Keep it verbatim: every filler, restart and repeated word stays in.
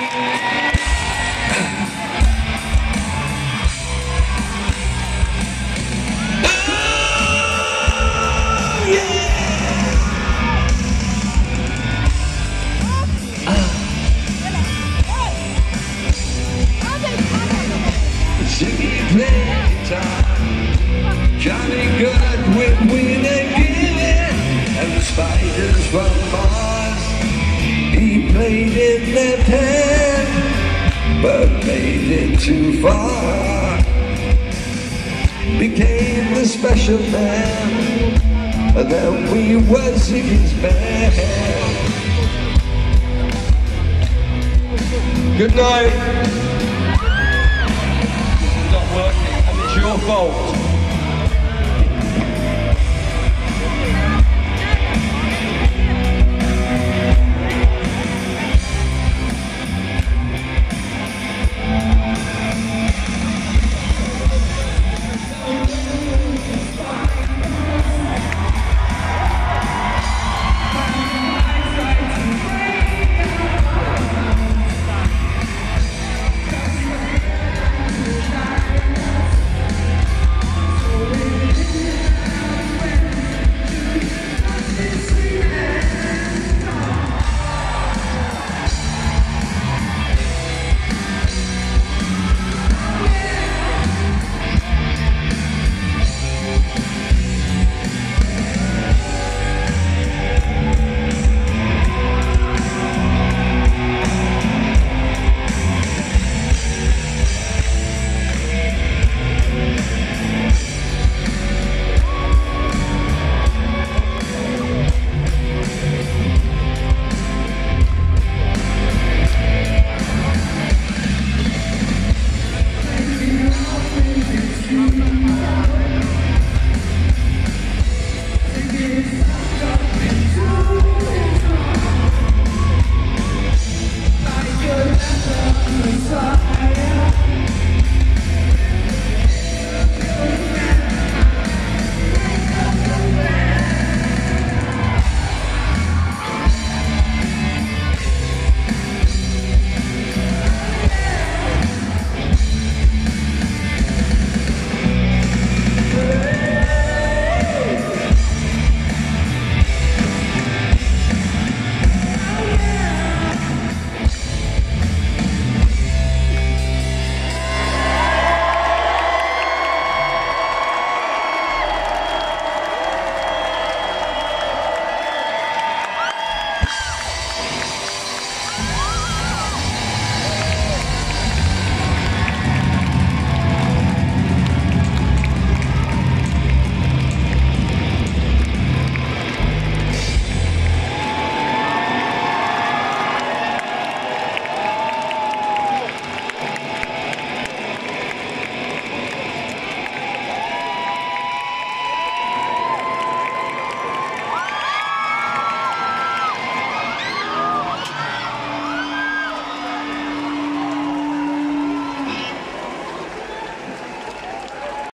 Johnny good with Win and Giving, and the spiders from Mars. He played in left hand, but made it too far. Became the special man, and then we was his man. Good night. It's not working, and it's your fault.